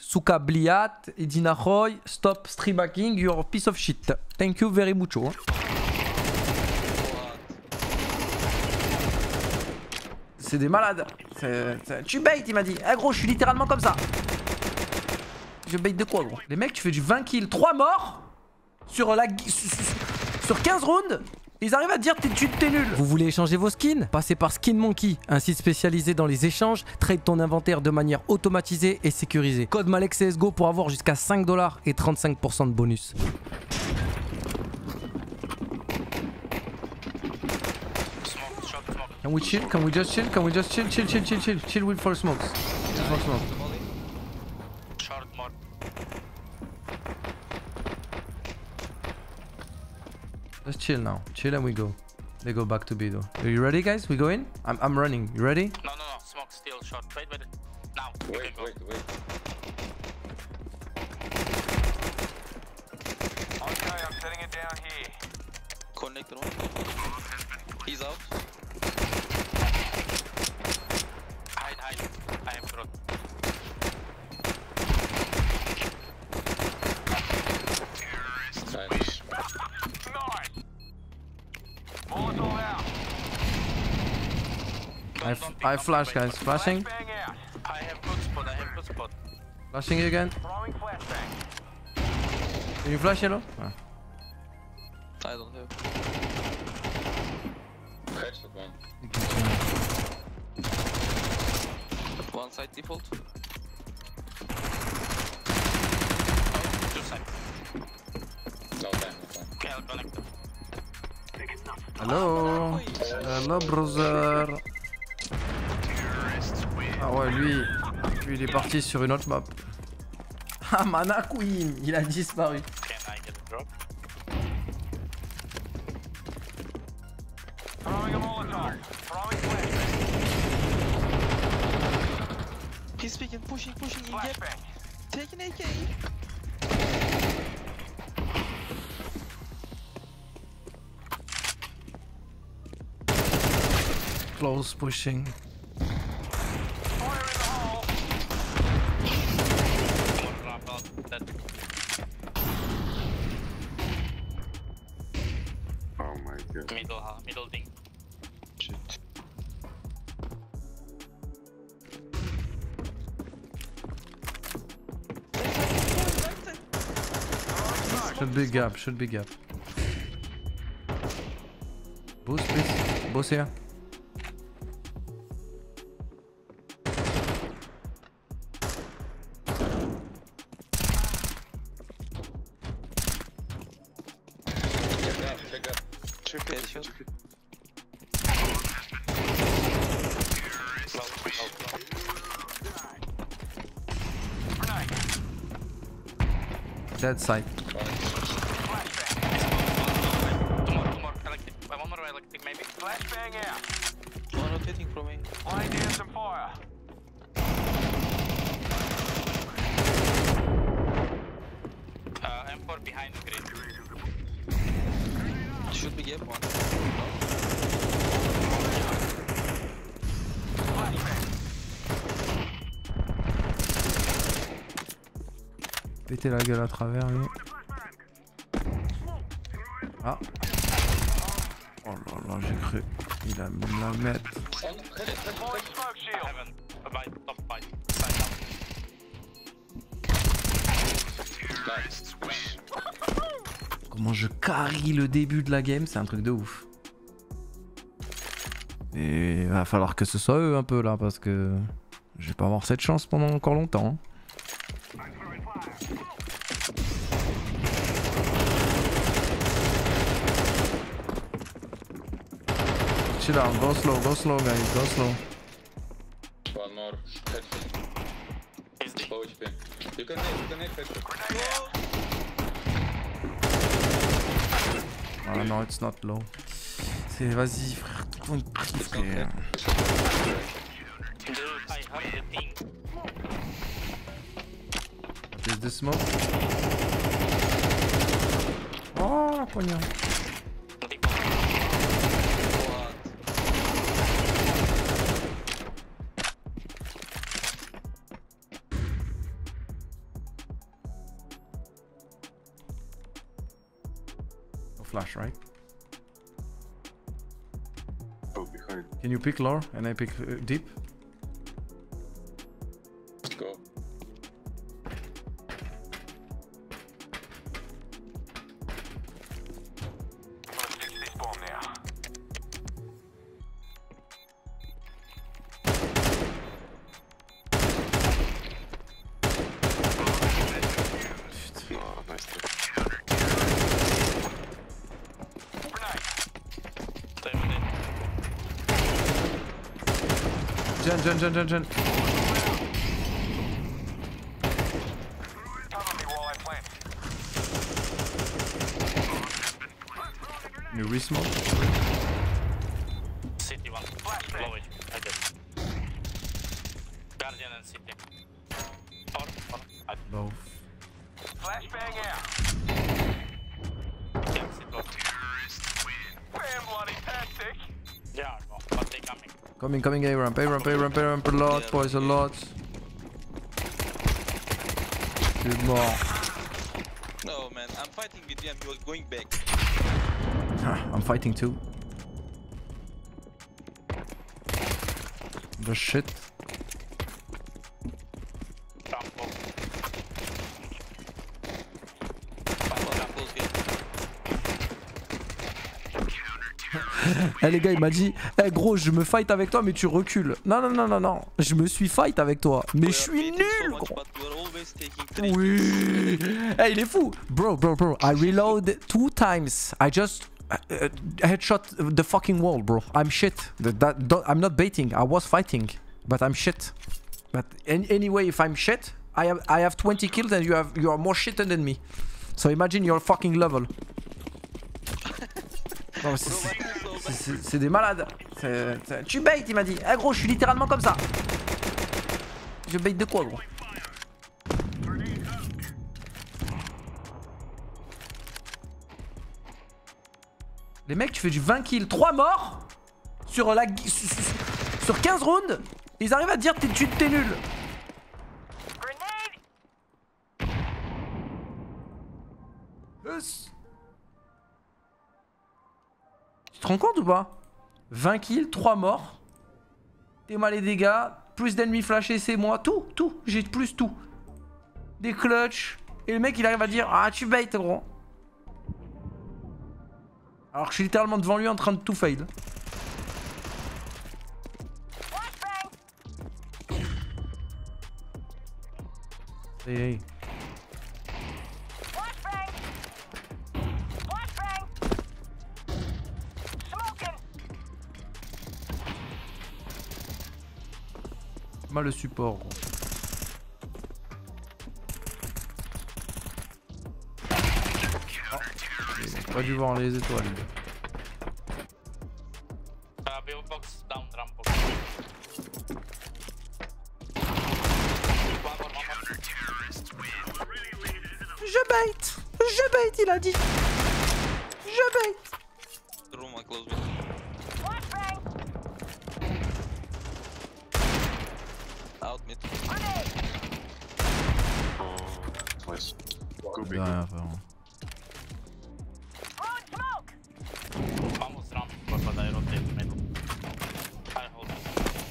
Suka Bliat, Edina Roy, stop stream hacking, you're a piece of shit. Thank you very much. Hein. C'est des malades. Tu bait, il m'a dit. Ah gros, je suis littéralement comme ça. Je bait de quoi, gros? Les mecs, tu fais du 20 kills, 3 morts sur 15 rounds. Ils arrivent à te dire t'es nul. Vous voulez échanger vos skins? Passez par Skin Monkey, un site spécialisé dans les échanges. Trade ton inventaire de manière automatisée et sécurisée. Code MALEXCSGO pour avoir jusqu'à 5 $ et 35% de bonus. Can we chill? Can we just chill? Can we just chill? Chill with for smokes. For smoke. Short more. Let's chill now. Chill and we go. They go back to B though. Are you ready, guys? We go in? I'm running. You ready? No. Smoke still short. Wait. Now. Wait. Okay, I'm setting it down here. Connect one. He's out. Hide. I am front. Nice. Nice. Molotov out. I flash, guys. Flashing. Bang out. I have good spot. Flashing again. Throwing flashbang. Can you flash yellow? Ah. I don't have. Headshot one. One side default. Two side. No time. Okay, I'll connect them. Hello. Hello, brother. Ah ouais, lui il est parti sur une autre map. Ah, Mana Queen, il a disparu. Can I get a drop? Throwing a Molotov. Throwing flashbang. He's speaking, pushing in gap. Flashbang. Taking AK. Close pushing. Fire in the hole. One drop out. Dead. Oh my god. Middle ding. Shit. Should be gap. Boost, please. Boost here. Check up. Headshot. Dead side. Two more. Electric. One more electric maybe. Flashbang out. One rotating from me. Laying down some fire. M4 behind the grid. Should be gap one. Péter la gueule à travers lui. Ah. Oh là là, j'ai cru. Il a mis la mettre. Deploying smoke shield. Heaven. Top 5. Side down. Nice. Comment je carry le début de la game, c'est un truc de ouf. Et il va falloir que ce soit eux un peu là parce que je vais pas avoir cette chance pendant encore longtemps. Chill out, go slow guys, go slow. One more. Headshot. Is the Low HP. You can nade headshot. Grenade out. Ah non, it's not low. C'est vas-y frère, tout une prise frère. dude, I have the thing. There's the smoke. Oh la poignard. flash, right? Oh, behind. Can you pick lower and I pick deep? Go. I'm gonna fix this bomb now. No, nice try. Grenade. Stay with it. Gen. Cover me while I plant. You resmoke? City one. Flashbang. Low HP. I guess. Guardian and City. Or. Both. Flashbang out. Yeah, City low. Bam, bloody tactic. Yeah, no, but they coming. Coming, A ramp, a lot, Yeah, boys, a lot. Good more. No, man, I'm fighting with you and you're going back. I'm fighting too. The shit. Rambo. Close here. Eh les gars, il m'a dit, eh gros, je me fight avec toi, mais tu recules. Non. Je me suis fight avec toi, mais je suis nul, gros. But you're always taking 3. Oui. Eh, il est fou. Bro. I reload 2 times. I just headshot the fucking wall, bro. I'm shit. I'm not baiting. I was fighting, but I'm shit. But anyway, if I'm shit, I have 20 kills and you are more shit than me. So imagine your fucking level. Non, c'est des malades. Tu bait, il m'a dit. Eh gros, je suis littéralement comme ça. Je bait de quoi, gros? Les mecs, tu fais du 20 kills, 3 morts sur sur 15 rounds. Ils arrivent à te dire t'es nul. Tu te rends compte ou pas? 20 kills, 3 morts. T'es mal les dégâts, plus d'ennemis flashés, c'est moi. Tout, j'ai plus tout. Des clutches. Et le mec il arrive à dire ah tu bait gros. Alors que je suis littéralement devant lui en train de tout fail. Hey. Mal le support gros. J'ai pas dû voir les étoiles. BO box down, Rambo. Je bait, il a dit. Je bait. Room, I close with. Out mid. Oh, nice. Go big. Rien à faire. Vamos Rambo, but I rotate middle. I hold it.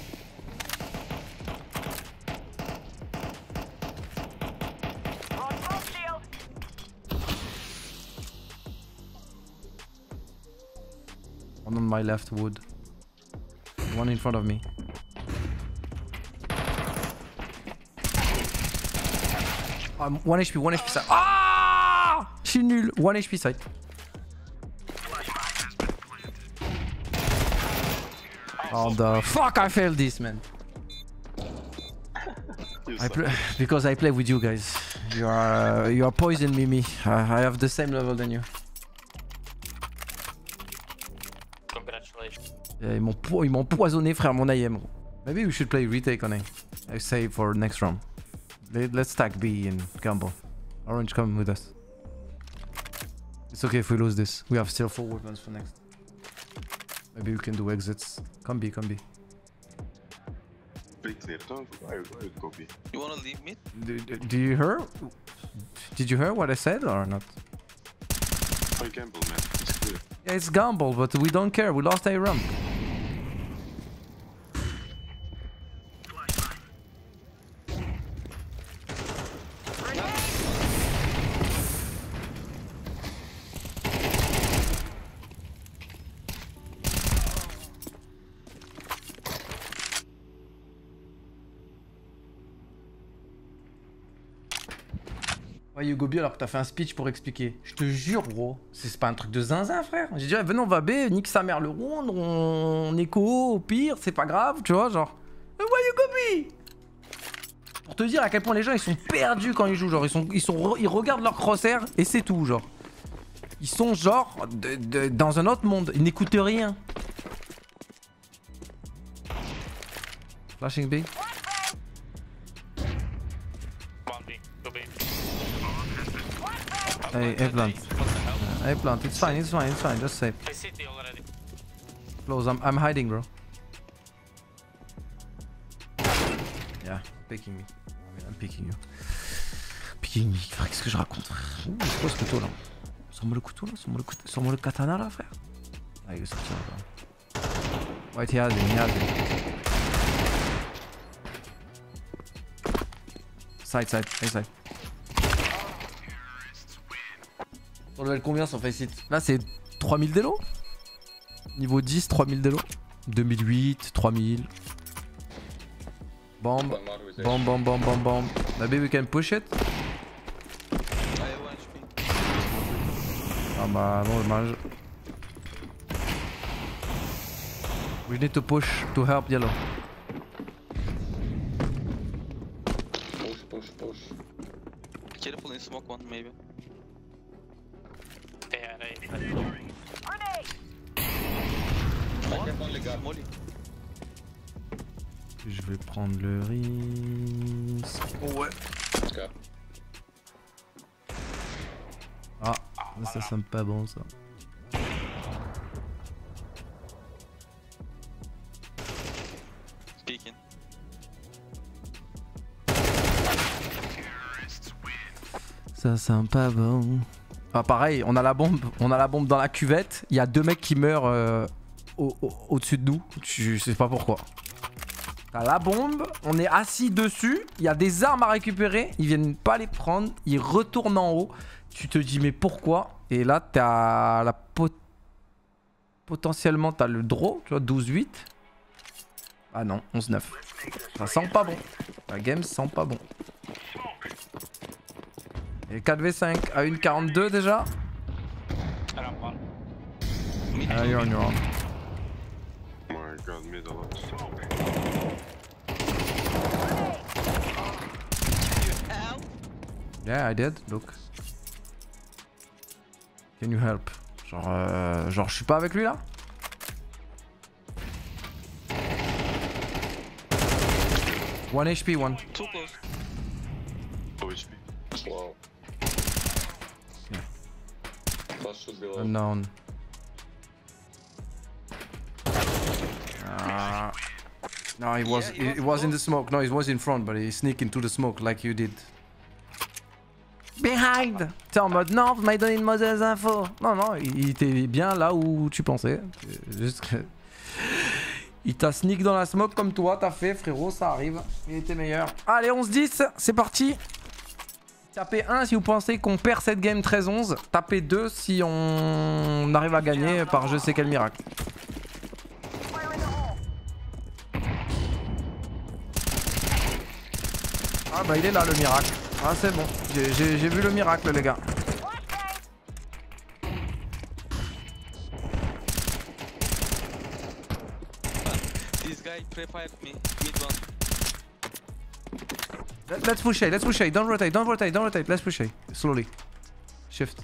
One on my left wood. One in front of me. One HP side. Ah! Je suis nul. 1 HP side. Oh the fuck I failed this man. Because I play with you guys. You are poison me. I have the same level than you. Congratulations. Yeah, ils m'ont empoisonné frère mon IM. Maybe we should play retake on A. I save for next round. Let's stack B and gamble. Orange come with us. It's okay if we lose this. We have still 4 weapons for next. Maybe we can do exits. Come B. Play clear, don't go. I would go B. You wanna leave mid? Do you hear? Did you hear what I said or not? I gamble, man. It's Yeah, it's gamble, but we don't care. We lost a ramp. Ouais, Hugo Bio, alors que t'as fait un speech pour expliquer. Je te jure, gros, c'est pas un truc de zinzin, frère. J'ai dit, ouais, venez, on va B, nique sa mère le round, on écho, au pire, c'est pas grave, tu vois, genre. Ouais, Hugo Bio. Pour te dire à quel point les gens, ils sont perdus quand ils jouent, genre, ils regardent leur crosshair et c'est tout, genre. Ils sont, genre, dans un autre monde, ils n'écoutent rien. Flashing B. One B, two B. Hey, A-plant. A-plant, it's fine, just safe. I city already. Close, I'm hiding, bro. Yeah, picking me. I'm picking you. Picking me, frère, qu'est-ce que je raconte, frère? Ouh, c'est quoi ce couteau là? Sors-moi le couteau là, sors-moi le katana là, frère. Ah, il est sorti là. White, he has him. Side, A side. On level combien sur Faceit? Là c'est 3000 d'élo. Niveau 10, 3000 d'élo. 2008, 3000. Bomb. Bomb. Maybe we can push it. Ah bah non, dommage. We need to push to help yellow. Push. Careful in smoke one, maybe. Yeah, right. Molly. Je vais prendre le risque. Ouais. Ah, ça sent pas bon ça. Speaking. Ça sent pas bon. Ah pareil, on a la bombe dans la cuvette. Il y a deux mecs qui meurent au-dessus de nous. Je sais pas pourquoi. T'as la bombe, on est assis dessus. Il y a des armes à récupérer. Ils viennent pas les prendre. Ils retournent en haut. Tu te dis mais pourquoi? Et là t'as la potentiellement t'as le draw, tu vois, 12-8. Ah non, 11-9. Ça sent pas bon. La game sent pas bon. Et 4v5 à 1,42 déjà. Around one. Ah, you're on your own. Oh my god, middle. Yeah, I did. Look. Can you help? Genre je suis pas avec lui là? One HP, one. Too close. Oh, HP. Wow. Yeah. Flash should be low. Unknown. No, he was in the smoke. No, he was in front, but he sneaked into the smoke like you did. Behind! T'es en mode non, vous m'avez donné une mauvaise info. Non, il était bien là où tu pensais. Juste que. Il t'a sneak dans la smoke comme toi, t'as fait, frérot, ça arrive. Il était meilleur. Allez, 11-10, c'est parti. Tapez 1 si vous pensez qu'on perd cette game 13-11. Tapez 2 si on arrive à gagner par je sais quel miracle. Ah bah il est là le miracle. Ah c'est bon, j'ai vu le miracle les gars. This guy pre-fired me. Mid one. Let's push A, don't rotate, let's push A. Slowly. Shift.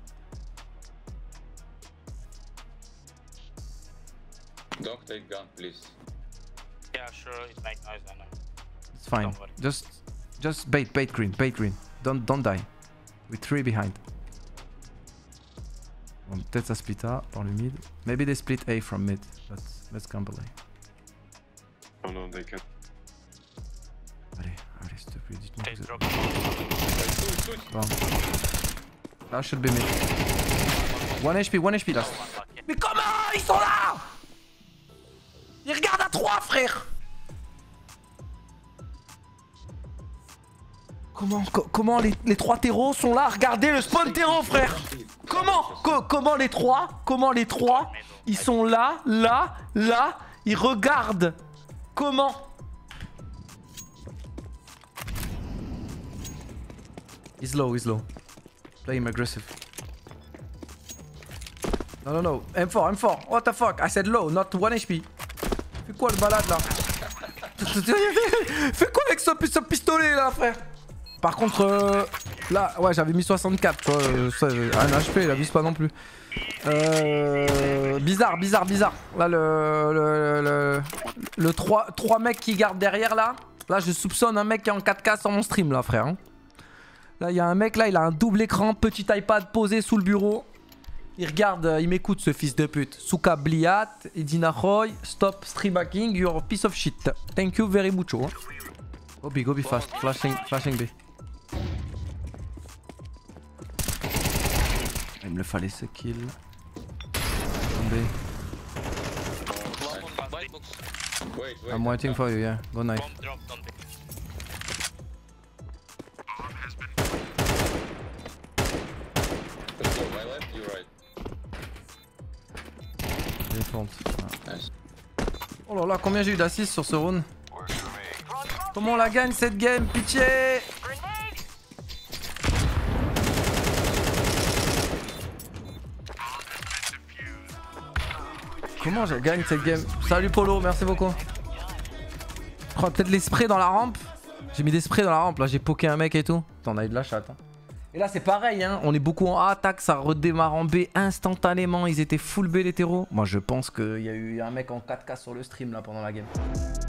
Don't take gun, please. Yeah, sure, it makes noise, I know. It's fine. Don't worry. Just bait green. Don't die. With 3 behind. Bon, peut-être ça split A par le mid. Maybe they split A from mid. Let's gamble A. Oh no, they can't. Allez, s'il te plaît, dites-moi They que vous drop. êtes... Bon. Là, should be mid. 1 HP là. Mais comment ils sont là? Ils regardent à 3 frère. Comment les 3 terreaux sont là? Regardez le spawn terreau frère. Comment les 3 ils sont là, ils regardent. Comment? He's low. Play him aggressive. No. M4. What the fuck? I said low, not 1 HP. Fais quoi le balade là? Fais quoi avec ce pistolet là, frère? Par contre, là, ouais, j'avais mis 64, tu vois. Un HP, il abuse pas non plus. Bizarre. Là, le 3 mecs qui gardent derrière là. Là, je soupçonne un mec qui est en 4K sur mon stream là, frère. Hein. Là, il y a un mec là, il a un double écran, petit iPad posé sous le bureau. Il regarde, il m'écoute ce fils de pute. Souka Bliat, Edina Roy, stop stream hacking, you're a piece of shit. Thank you very much. Hein. Go be fast. Flashing B. Il me le fallait ce kill. B. White box. Wait. I'm waiting for you, yeah. Go knife. Bomb drop, don't be. Let's go. My left, you right. Défense. Nice. Oh là là, combien j'ai eu d'assists sur ce round? Comment on la gagne cette game? Pitié! Comment je gagne cette game? Salut Polo, merci beaucoup. Je crois peut-être les sprays dans la rampe. J'ai mis des sprays dans la rampe, là j'ai poké un mec et tout. T'en as eu de la chatte. Hein. Et là c'est pareil, hein. On est beaucoup en A attaque, ça redémarre en B instantanément. Ils étaient full B les terreaux. Moi je pense qu'il y a eu un mec en 4K sur le stream là pendant la game.